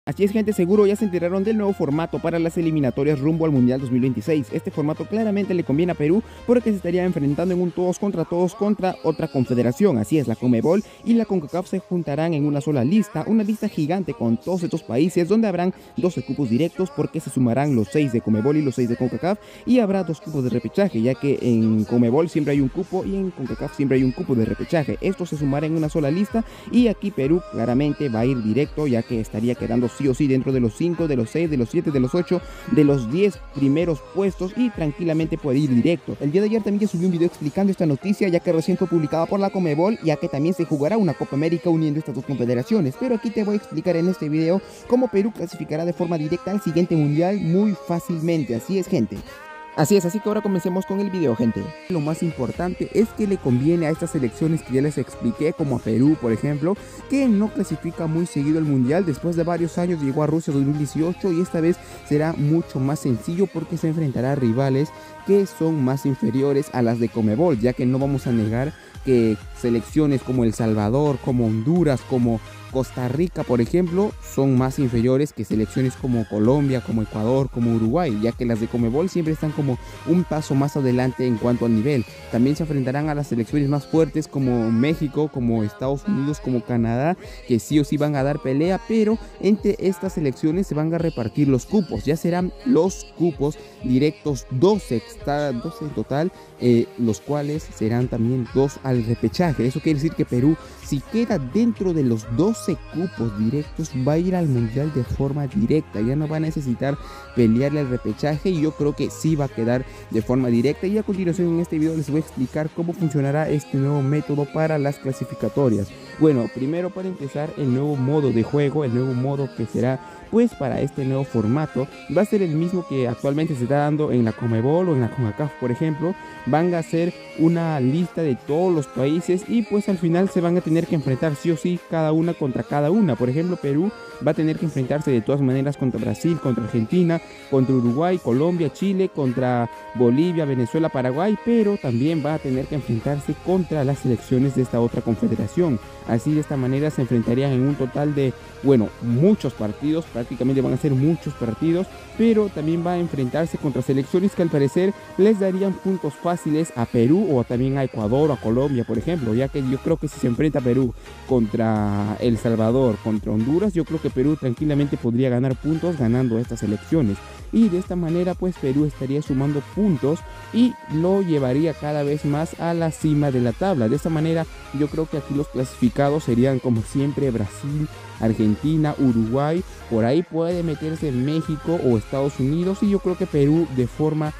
Así es, gente, seguro ya se enteraron del nuevo formato para las eliminatorias rumbo al Mundial 2026. Este formato claramente le conviene a Perú porque se estaría enfrentando en un todos contra otra confederación. Así es, la Conmebol y la CONCACAF se juntarán en una sola lista, una lista gigante con todos estos países donde habrán 12 cupos directos porque se sumarán los 6 de Conmebol y los 6 de CONCACAF y habrá 2 cupos de repechaje, ya que en Conmebol siempre hay un cupo y en CONCACAF siempre hay un cupo de repechaje. Esto se sumará en una sola lista y aquí Perú claramente va a ir directo, ya que estaría quedando sí o sí dentro de los 5, de los 6, de los 7, de los 8, de los 10 primeros puestos y tranquilamente puede ir directo. El día de ayer también ya subí un video explicando esta noticia, ya que recién fue publicada por la Conmebol, ya que también se jugará una Copa América uniendo estas dos confederaciones. Pero aquí te voy a explicar en este video cómo Perú clasificará de forma directa al siguiente mundial muy fácilmente. Así es, gente. Así es, así que ahora comencemos con el video, gente. Lo más importante es que le conviene a estas selecciones que ya les expliqué, como a Perú, por ejemplo, que no clasifica muy seguido el mundial. Después de varios años llegó a Rusia 2018 y esta vez será mucho más sencillo porque se enfrentará a rivales que son más inferiores a las de Conmebol, ya que no vamos a negar que selecciones como El Salvador, como Honduras, como Costa Rica, por ejemplo, son más inferiores que selecciones como Colombia, como Ecuador, como Uruguay, ya que las de Conmebol siempre están como un paso más adelante en cuanto al nivel. También se enfrentarán a las selecciones más fuertes como México, como Estados Unidos, como Canadá, que sí o sí van a dar pelea, pero entre estas selecciones se van a repartir los cupos. Ya serán los cupos directos 12 en total, los cuales serán también 2 al repechaje. Eso quiere decir que Perú, si queda dentro de los 12 cupos directos, va a ir al mundial de forma directa, ya no va a necesitar pelearle al repechaje y yo creo que sí va a quedar de forma directa. Y a continuación en este video les voy a explicar cómo funcionará este nuevo método para las clasificatorias. Bueno, primero, para empezar, el nuevo modo de juego, el nuevo modo que será pues para este nuevo formato va a ser el mismo que actualmente se está dando en la Conmebol o en la CONCACAF, por ejemplo. Van a hacer una lista de todos los países y pues al final se van a tener que enfrentar sí o sí cada una contra cada una. Por ejemplo, Perú va a tener que enfrentarse de todas maneras contra Brasil, contra Argentina, contra Uruguay, Colombia, Chile, contra Bolivia, Venezuela, Paraguay, pero también va a tener que enfrentarse contra las selecciones de esta otra confederación. Así, de esta manera se enfrentarían en un total de, bueno, muchos partidos, prácticamente van a ser muchos partidos, pero también va a enfrentarse contra selecciones que al parecer les darían puntos fáciles a Perú o también a Ecuador o a Colombia, por ejemplo, ya que yo creo que si se enfrenta Perú contra El Salvador, contra Honduras, yo creo que Perú tranquilamente podría ganar puntos ganando a estas selecciones. Y de esta manera pues Perú estaría sumando puntos y lo llevaría cada vez más a la cima de la tabla. De esta manera yo creo que aquí los clasificados serían como siempre Brasil, Argentina, Uruguay, por ahí puede meterse México o Estados Unidos y yo creo que Perú de forma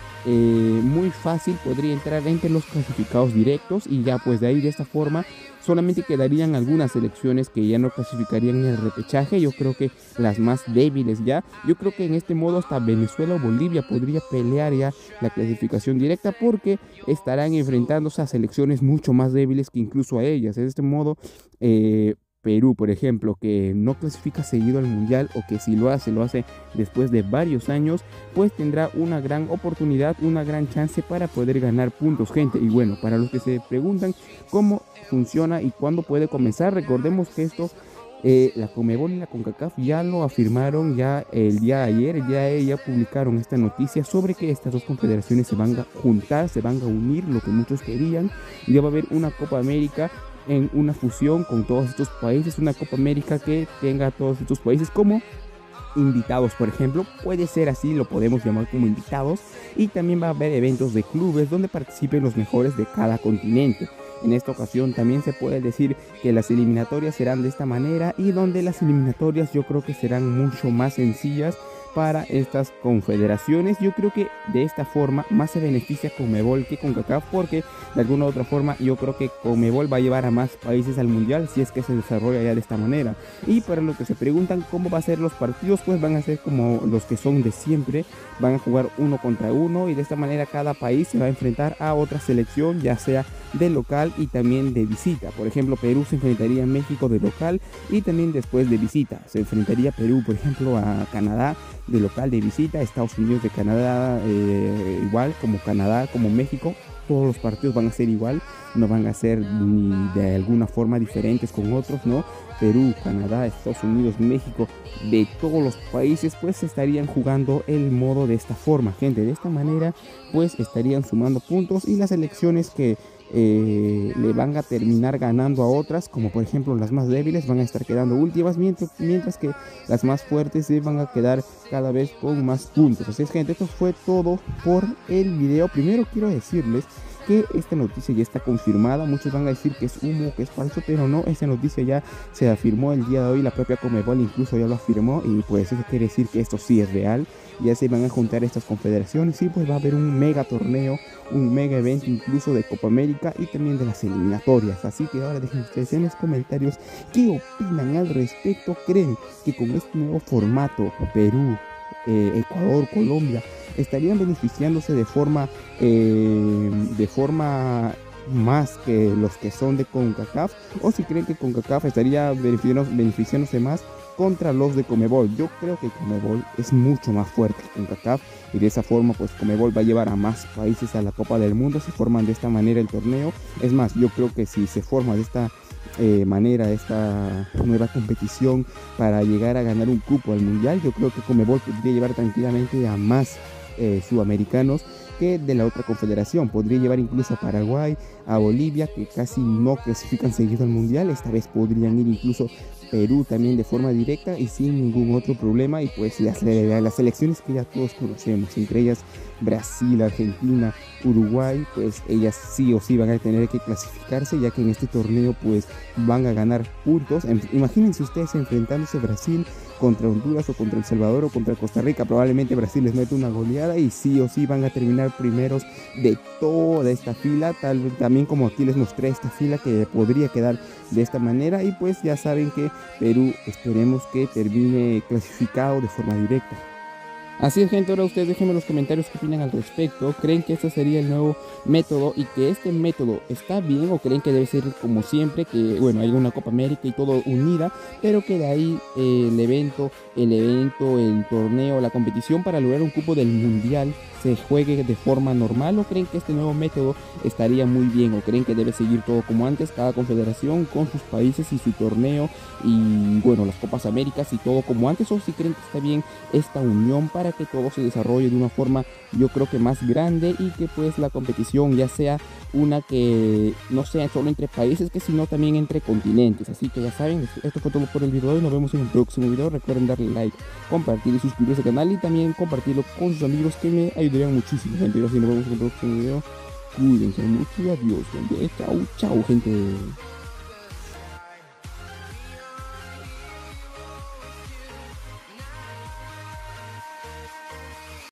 muy fácil podría entrar entre los clasificados directos y ya pues de ahí de esta forma solamente quedarían algunas selecciones que ya no clasificarían en el repechaje. Yo creo que las más débiles ya, yo creo que en este modo hasta Venezuela o Bolivia podría pelear ya la clasificación directa porque estarán enfrentándose a selecciones mucho más débiles que incluso a ellas. De este modo Perú, por ejemplo, que no clasifica seguido al mundial o que si lo hace después de varios años, pues tendrá una gran oportunidad, una gran chance para poder ganar puntos, gente. Y bueno, para los que se preguntan cómo funciona y cuándo puede comenzar, recordemos que esto la Conmebol y la CONCACAF ya lo afirmaron ya el día de ayer, ya publicaron esta noticia sobre que estas dos confederaciones se van a juntar, se van a unir, lo que muchos querían, y ya va a haber una Copa América en una fusión con todos estos países, una Copa América que tenga a todos estos países como invitados, por ejemplo, puede ser así, lo podemos llamar como invitados, y también va a haber eventos de clubes donde participen los mejores de cada continente. En esta ocasión también se puede decir que las eliminatorias serán de esta manera y donde las eliminatorias yo creo que serán mucho más sencillas para estas confederaciones. Yo creo que de esta forma más se beneficia Conmebol que CONCACAF porque de alguna u otra forma yo creo que Conmebol va a llevar a más países al mundial si es que se desarrolla ya de esta manera. Y para los que se preguntan cómo va a ser los partidos, pues van a ser como los que son de siempre, van a jugar 1 contra 1 y de esta manera cada país se va a enfrentar a otra selección, ya sea de local y también de visita. Por ejemplo, Perú se enfrentaría a México de local y también después de visita. Se enfrentaría Perú, por ejemplo, a Canadá de local, de visita, Estados Unidos de Canadá, igual como Canadá, como México todos los partidos van a ser igual, no van a ser ni de alguna forma diferentes con otros, ¿no? Perú, Canadá, Estados Unidos, México, de todos los países, pues estarían jugando el modo de esta forma, gente. De esta manera, pues estarían sumando puntos y las selecciones que le van a terminar ganando a otras, como por ejemplo las más débiles, van a estar quedando últimas, mientras que las más fuertes se van a quedar cada vez con más puntos. Así es, gente, esto fue todo por el video. Primero quiero decirles que esta noticia ya está confirmada. Muchos van a decir que es humo, que es falso, pero no, esta noticia ya se afirmó el día de hoy. La propia Conmebol incluso ya lo afirmó, y pues eso quiere decir que esto sí es real. Ya se van a juntar estas confederaciones y pues va a haber un mega torneo, un mega evento incluso de Copa América y también de las eliminatorias. Así que ahora dejen ustedes en los comentarios qué opinan al respecto. ¿Creen que con este nuevo formato Perú, Ecuador, Colombia estarían beneficiándose de forma más que los que son de CONCACAF, o si creen que CONCACAF estaría beneficiándose más contra los de Conmebol? Yo creo que Conmebol es mucho más fuerte que CONCACAF, y de esa forma pues Conmebol va a llevar a más países a la Copa del Mundo si forman de esta manera el torneo. Es más, yo creo que si se forma de esta manera esta nueva competición para llegar a ganar un cupo al mundial, yo creo que Conmebol podría llevar tranquilamente a más sudamericanos que de la otra confederación. Podría llevar incluso a Paraguay, a Bolivia, que casi no clasifican seguido al mundial. Esta vez podrían ir incluso Perú también de forma directa y sin ningún otro problema. Y pues las selecciones que ya todos conocemos, entre ellas Brasil, Argentina, Uruguay, pues ellas sí o sí van a tener que clasificarse, ya que en este torneo pues van a ganar puntos. Imagínense ustedes enfrentándose Brasil contra Honduras o contra El Salvador o contra Costa Rica. Probablemente Brasil les mete una goleada y sí o sí van a terminar primeros de toda esta fila. También, como aquí les mostré, esta fila que podría quedar de esta manera. Y pues ya saben que Perú, esperemos que termine clasificado de forma directa. Así es, gente, ahora ustedes déjenme en los comentarios qué opinan al respecto. ¿Creen que este sería el nuevo método y que este método está bien, o creen que debe ser como siempre, que bueno, hay una Copa América y todo unida, pero que de ahí el evento, el torneo, la competición para lograr un cupo del mundial se juegue de forma normal? ¿O creen que este nuevo método estaría muy bien? ¿O creen que debe seguir todo como antes, cada confederación con sus países y su torneo y bueno, las Copas Américas y todo como antes? ¿O si creen que está bien esta unión para que todo se desarrolle de una forma, yo creo que más grande, y que pues la competición ya sea una que no sea solo entre países, que sino también entre continentes? Así que ya saben, esto fue todo por el video de hoy. Nos vemos en el próximo video. Recuerden darle like, compartir y suscribirse al canal, y también compartirlo con sus amigos, que me ayudarían muchísimo, gente. Y así nos vemos en el próximo video. Cuídense mucho y adiós, gente. Chau, chau, gente.